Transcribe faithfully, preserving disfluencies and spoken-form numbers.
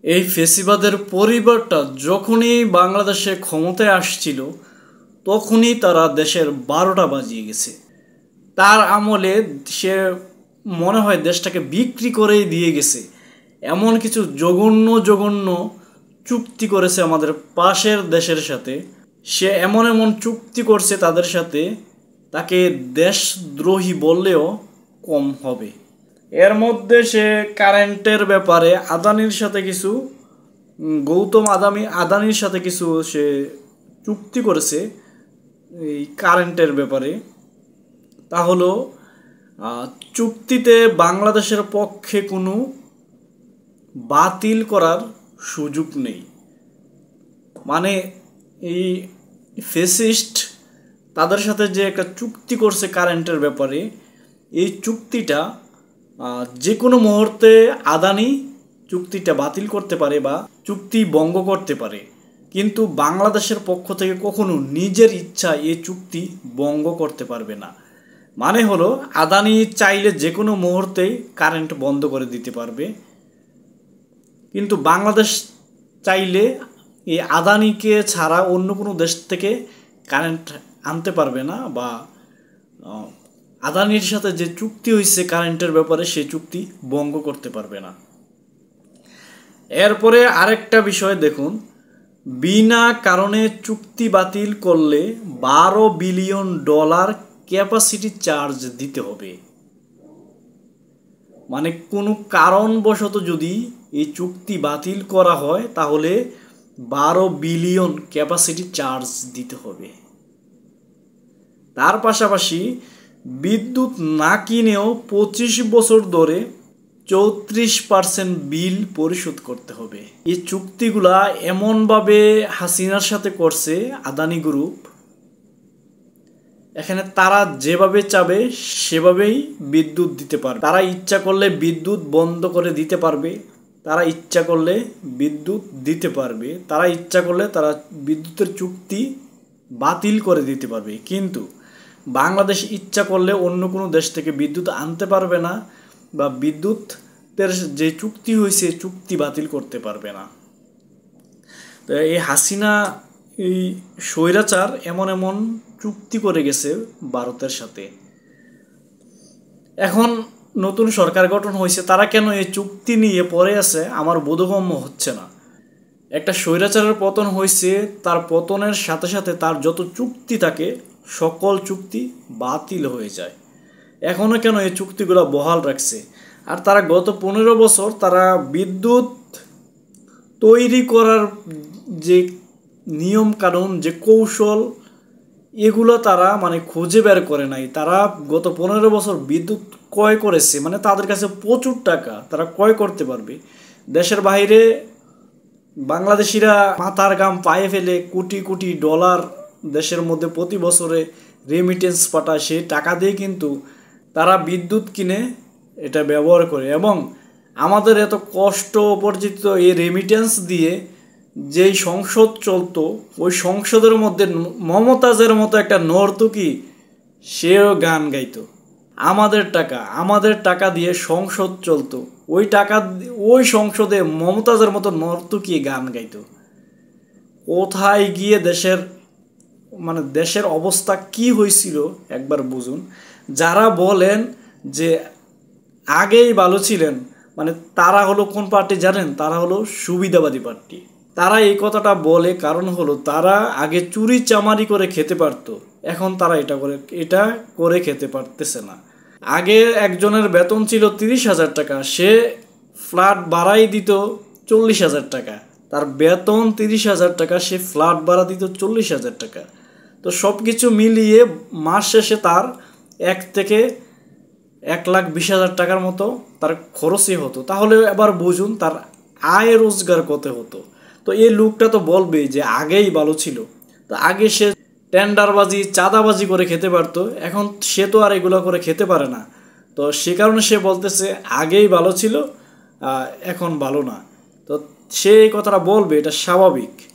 এই ফেসিবাদের পরিবারটা যখনই বাংলাদেশে ক্ষমতায় আসছিল তখনই তারা দেশের বারোটা বাজিয়ে গেছে। তার আমলে সে মনে হয় দেশটাকে বিক্রি করেই দিয়ে গেছে। এমন কিছু জঘন্য জঘন্য চুক্তি করেছে আমাদের পাশের দেশের সাথে। সে এমন এমন চুক্তি করছে তাদের সাথে, তাকে দেশদ্রোহী বললেও কম হবে। এর মধ্যে সে কারেন্টের ব্যাপারে আদানির সাথে কিছু গৌতম আদানি আদানির সাথে কিছু সে চুক্তি করেছে এই কারেন্টের ব্যাপারে। তা হলো চুক্তিতে বাংলাদেশের পক্ষে কোনো বাতিল করার সুযোগ নেই। মানে এই ফেসিস্ট তাদের সাথে যে একটা চুক্তি করছে কারেন্টের ব্যাপারে, এই চুক্তিটা যে কোনো মুহূর্তে আদানি চুক্তিটা বাতিল করতে পারে বা চুক্তি ভঙ্গ করতে পারে, কিন্তু বাংলাদেশের পক্ষ থেকে কখনো নিজের ইচ্ছা এই চুক্তি ভঙ্গ করতে পারবে না। মানে হলো আদানি চাইলে যে কোনো মুহূর্তেই কারেন্ট বন্ধ করে দিতে পারবে, কিন্তু বাংলাদেশ চাইলে এই আদানিকে ছাড়া অন্য কোনো দেশ থেকে কারেন্ট আনতে পারবে না, বা আদানির সাথে যে চুক্তি হয়েছে কারেন্টের ব্যাপারে সেই চুক্তি ভঙ্গ করতে পারবে না। এরপরে আরেকটা বিষয় দেখুন, বিনা কারণে চুক্তি বাতিল করলে বারো বিলিয়ন ডলার ক্যাপাসিটি চার্জ দিতে হবে। মানে কোনো কারণবশত যদি এই চুক্তি বাতিল করা হয় তাহলে বারো বিলিয়ন ক্যাপাসিটি চার্জ দিতে হবে। তার পাশাপাশি বিদ্যুৎ না কিনেও পঁচিশ বছর ধরে চৌত্রিশ পার্সেন্ট বিল পরিশোধ করতে হবে। এই চুক্তিগুলা এমনভাবে হাসিনার সাথে করছে আদানি গ্রুপ, এখানে তারা যেভাবে চাবে সেভাবেই বিদ্যুৎ দিতে পারবে। তারা ইচ্ছা করলে বিদ্যুৎ বন্ধ করে দিতে পারবে, তারা ইচ্ছা করলে বিদ্যুৎ দিতে পারবে, তারা ইচ্ছা করলে তারা বিদ্যুতের চুক্তি বাতিল করে দিতে পারবে। কিন্তু বাংলাদেশ ইচ্ছা করলে অন্য কোনো দেশ থেকে বিদ্যুৎ আনতে পারবে না, বা বিদ্যুতের যে চুক্তি হয়েছে চুক্তি বাতিল করতে পারবে না। তো এই হাসিনা এই স্বৈরাচার এমন এমন চুক্তি করে গেছে ভারতের সাথে। এখন নতুন সরকার গঠন হয়েছে, তারা কেন এই চুক্তি নিয়ে পড়ে আছে আমার বোধগম্য হচ্ছে না। একটা স্বৈরাচারের পতন হয়েছে, তার পতনের সাথে সাথে তার যত চুক্তি থাকে সকল চুক্তি বাতিল হয়ে যায়। এখনও কেন এই চুক্তিগুলো বহাল রাখছে? আর তারা গত পনেরো বছর তারা বিদ্যুৎ তৈরি করার যে নিয়ম কানুন, যে কৌশল, এগুলো তারা মানে খুঁজে বের করে নাই। তারা গত পনেরো বছর বিদ্যুৎ ক্রয় করেছে, মানে তাদের কাছে প্রচুর টাকা, তারা ক্রয় করতে পারবে। দেশের বাইরে বাংলাদেশিরা মাথার ঘাম পায়ে ফেলে কোটি কোটি ডলার দেশের মধ্যে প্রতি বছরে রেমিটেন্স পাঠায়, সেই টাকা দিয়ে কিন্তু তারা বিদ্যুৎ কিনে এটা ব্যবহার করে। এবং আমাদের এত কষ্ট উপার্জিত এই রেমিটেন্স দিয়ে যেই সংসদ চলতো, ওই সংসদের মধ্যে মমতাজের মতো একটা নর্তকী সেও গান গাইতো। আমাদের টাকা আমাদের টাকা দিয়ে সংসদ চলতো, ওই টাকা ওই সংসদে মমতাজের মতো নর্তকী গান গাইতো। কোথায় গিয়ে দেশের মানে দেশের অবস্থা কি হয়েছিল একবার বুঝুন। যারা বলেন যে আগেই ভালো ছিলেন, মানে তারা হলো কোন পার্টি জানেন? তারা হলো সুবিধাবাদী পার্টি। তারা এই কথাটা বলে কারণ হলো তারা আগে চুরি চামারি করে খেতে পারত, এখন তারা এটা করে এটা করে খেতে পারতেছে না। আগে একজনের বেতন ছিল তিরিশ হাজার টাকা, সে ফ্ল্যাট ভাড়াই দিত চল্লিশ হাজার টাকা। তার বেতন তিরিশ হাজার টাকা, সে ফ্ল্যাট ভাড়া দিত চল্লিশ হাজার টাকা। তো সব কিছু মিলিয়ে মাস শেষে তার এক থেকে এক লাখ বিশ হাজার টাকার মতো তার খরচই হতো। তাহলে এবার বুঝুন তার আয় রোজগার কত হতো। তো এই লোকটা তো বলবে যে আগেই ভালো ছিল। তো আগে সে টেন্ডারবাজি চাঁদাবাজি করে খেতে পারতো, এখন সে তো আর এগুলো করে খেতে পারে না। তো সে কারণে সে বলতেছে আগেই ভালো ছিল, এখন ভালো না। তো সে এই কথাটা বলবে, এটা স্বাভাবিক।